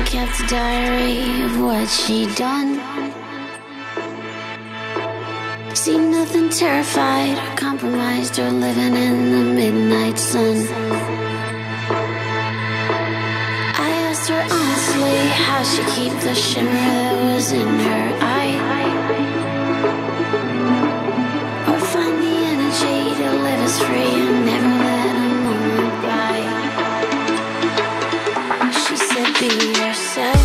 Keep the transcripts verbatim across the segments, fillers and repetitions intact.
kept a diary of what she'd done. Seen nothing terrified or compromised or living in the midnight sun. I asked her honestly how she keep the shimmer that was in her eye, or find the energy to live as free and never let a moment by. She said, be yourself.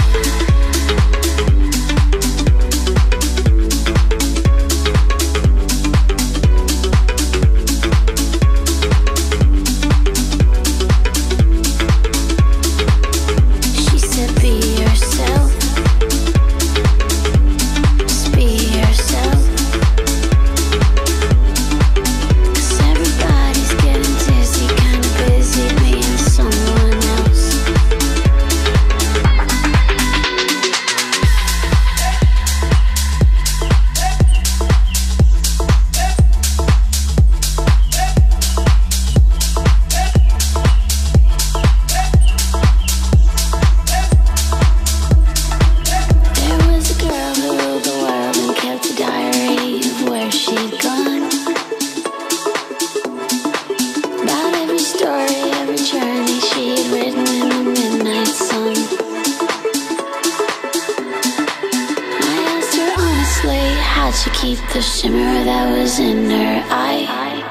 How'd she keep the shimmer that was in her eye,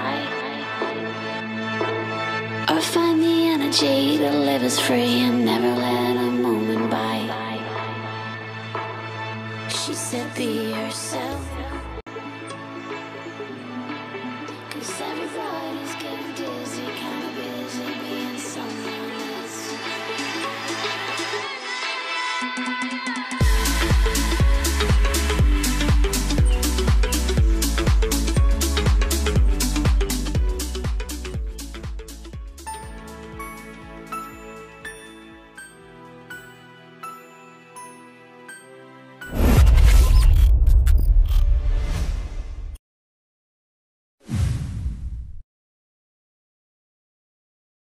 or find the energy to live as free and never let a moment by. She said, be yourself.